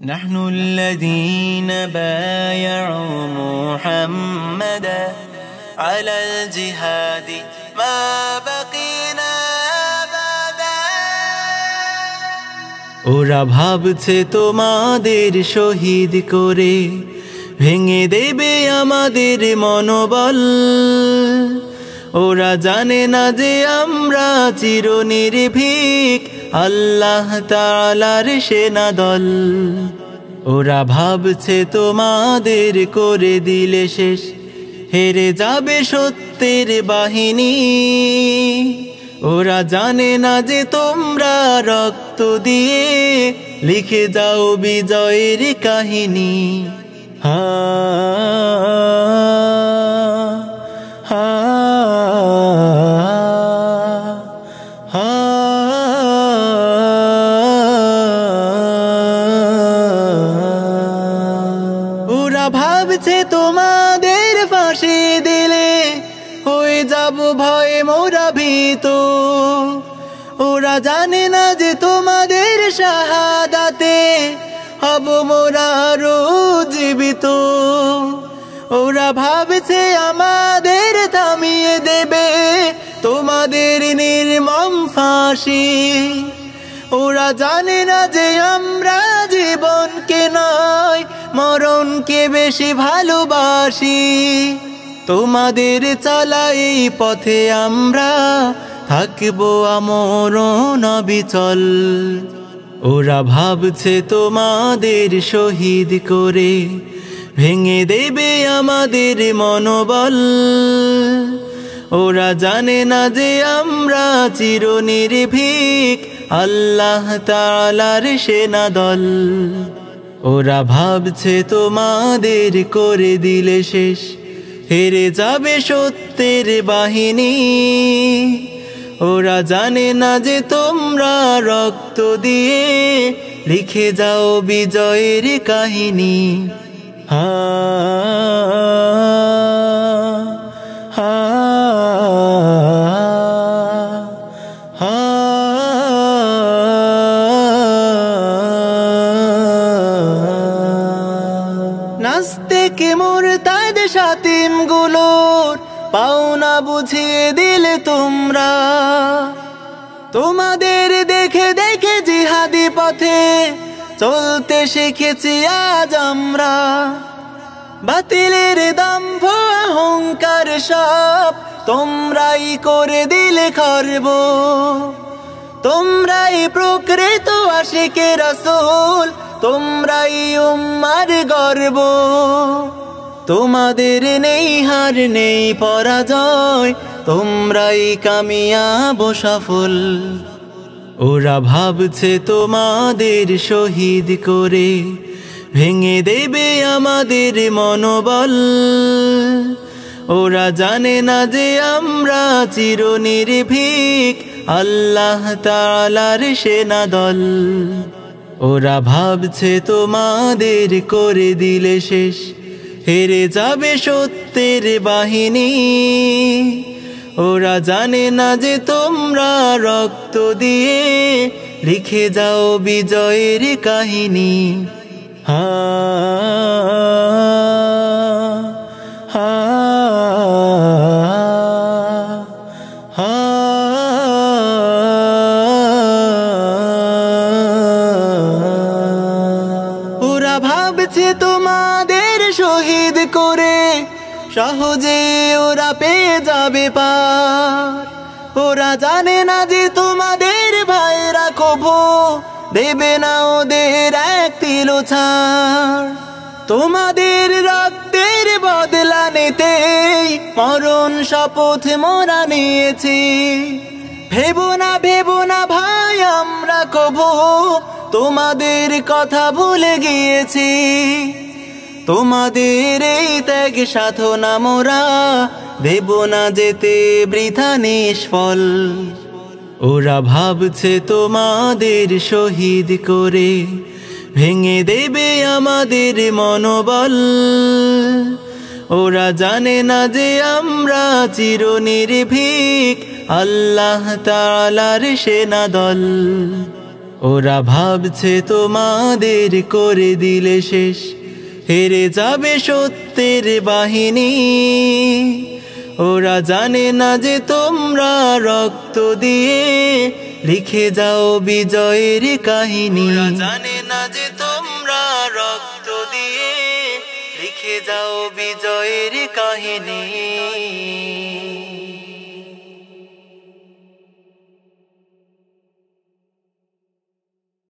نحن الذين بايعوا محمدا على الجهاد ما بقينا أبدا ওরা ভাবছে তোমাদের শহীদ করে ভেঙে দেবে আমাদের মনোবল ওরা জানে না যে আমরা চিরনির্ভীক আল্লাহ তাআলার সেনাদল ওরা ভাবছে তোমাদের করে দিলে শেষ হেরে যাবে সত্যের বাহিনী ওরা জানে না যে তোমরা রক্ত দিয়ে লিখে যাও বিজয়ের কাহিনী হা হা ভাবছে তোমাদের ফাঁসি দিলে হয়ে যাব ভয়ে মোরা ভীত ওরা জানে না যে তোমাদের শাহাদাতে হব মোরা আরো জীবিত ওরা ভাবছে আমাদের থামিয়ে দেবে তোমাদের নির্মম ফাঁসি ওরা জানে না যে আমরা জীবনকে নয় মরণকে বেশি ভালোবাসি তোমাদের চলা এই পথে আমরা থাকবো আমরণ অবিচল ওরা ভাবছে তোমাদের শহীদ করে ভেঙে দেবে আমাদের মনোবল ওরা জানে না যে আমরা চিরনির্ভীক আল্লাহ তাআলার সেনাদল ওরা ভাবছে তোমাদের করে দিলে শেষ হেরে যাবে সত্যের বাহিনী ওরা জানে না যে তোমরা রক্ত দিয়ে লিখে যাও বিজয়ের কাহিনী হা হা নাস্তিক মুরতাদ শাতিম গুলোর পাওনা বুঝিয়ে দিলে তোমরা তোমাদের দেখে দেখে জিহাদি পথে চলতে শিখেছি আজ আমরা বাতিলের দম্ভ অহংকার সব তোমরাই করে দিলে খর্ব তোমরাই প্রকৃত আশিকে রাসূল তোমরাই উম্মার গর্ব তোমাদের নেই হার নেই পরাজয় তোমরাই কামিয়াব সফল ওরা ভাবছে তোমাদের শহীদ করে ভেঙে দেবে আমাদের মনোবল ওরা জানে না যে আমরা চিরনির্ভীক আল্লাহ তাআলার সেনাদল ওরা ভাবছে তোমাদের করে দিলে শেষ হেরে যাবে সত্যের বাহিনী ওরা জানে না যে তোমরা রক্ত দিয়ে লিখে যাও বিজয়ের কাহিনী হা হা হা ওরা ভাবছে তোমাদের শহীদ করে সহজে ওরা পেয়ে যাবে পার ওরা জানে না যে তোমাদের ভাইরা কভু দেবে না ওদের এক তিলো ছাড় তোমাদের রক্তের বদলা নিতেই মরণ শপথ মোরা নিয়েছি ভেবো না ভাই আমরা কভু তোমাদের কথা ভুলে গিয়েছি তোমাদের এই ত্যাগ সাধনা মোরা দেব না যেতে বৃথা নিষ্ফল ওরা ভাবছে তোমাদের শহীদ করে ভেঙে দেবে আমাদের মনোবল ওরা জানে না যে আমরা চিরনির্ভীক আল্লাহ তাআলার সেনাদল ওরা ভাবছে তোমাদের করে দিলে শেষ, হেরে যাবে সত্যের বাহিনী। ওরা জানে না যে তোমরা রক্ত দিয়ে লিখে যাও বিজয়ের কাহিনী। ওরা জানে না যে তোমরা রক্ত দিয়ে লিখে যাও বিজয়ের কাহিনী।